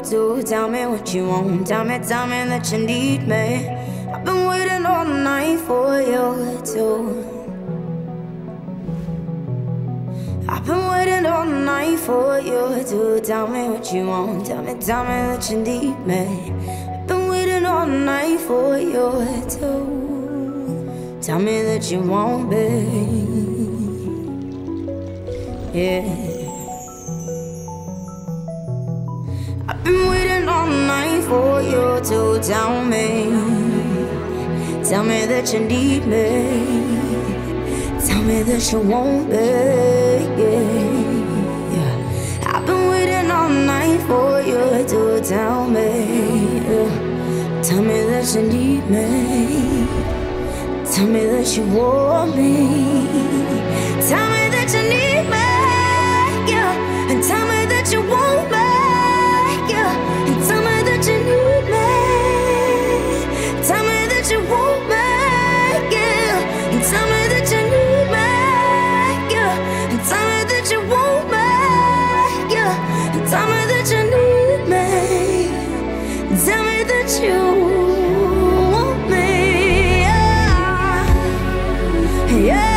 to. Tell me what you want, tell me that you need me. I've been waiting all night for you to. I've been waiting all night for you to. Tell me what you want, tell me that you need me. I've been waiting all night for you to. Tell me that you want me. Yeah. I've been waiting all night for you to tell me that you need me. Tell me that you want me. Yeah. I've been waiting all night for you to tell me. Tell me that you need me. Tell me that you want me. Tell me that you need me. Yeah. And tell me that you want me. And tell me that you need me. Tell me that you want me, yeah. And tell me that you need me, yeah. And tell me that you want me, yeah. And tell me that you need me. And tell me that you want me, yeah. Yeah.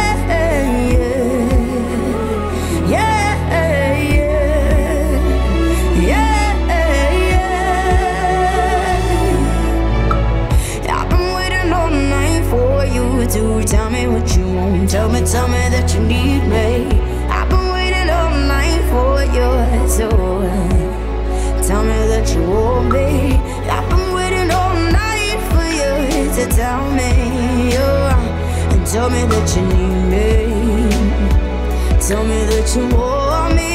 To tell me what you want, tell me that you need me. I've been waiting all night for you, so tell me that you want me. I've been waiting all night for you to tell me, and tell me that you need me. Tell me that you want me.